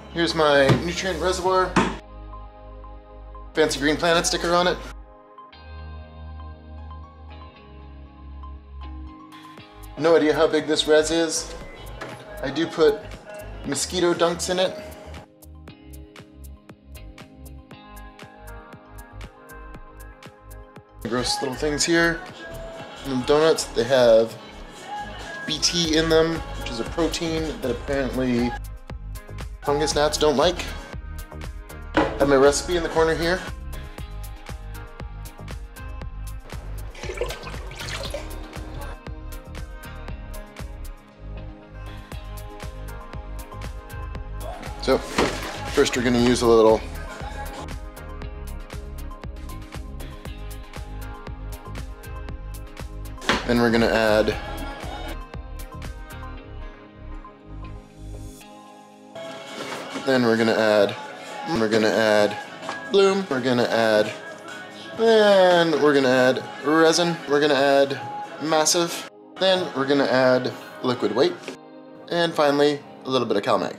Here's my nutrient reservoir. Fancy green planet sticker on it. No idea how big this res is. I do put mosquito dunks in it. Gross little things here. And the donuts, they have BT in them, which is a protein that apparently fungus gnats don't like. I have my recipe in the corner here. So, first we're going to use a little then we're going to add bloom, we're going to add, and we're going to add resin, we're going to add massive, then we're going to add liquid weight, and finally a little bit of CalMag.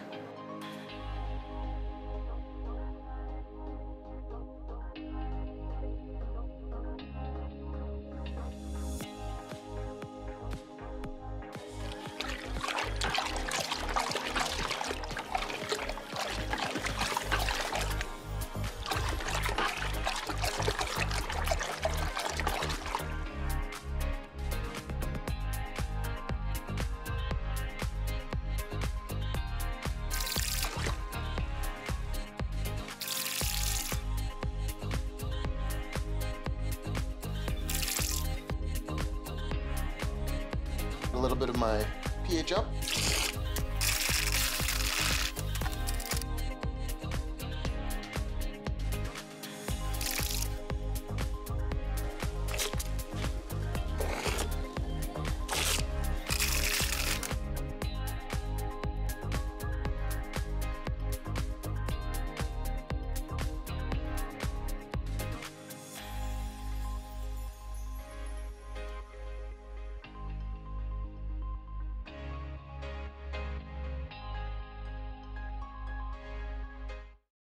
A little bit of my pH up.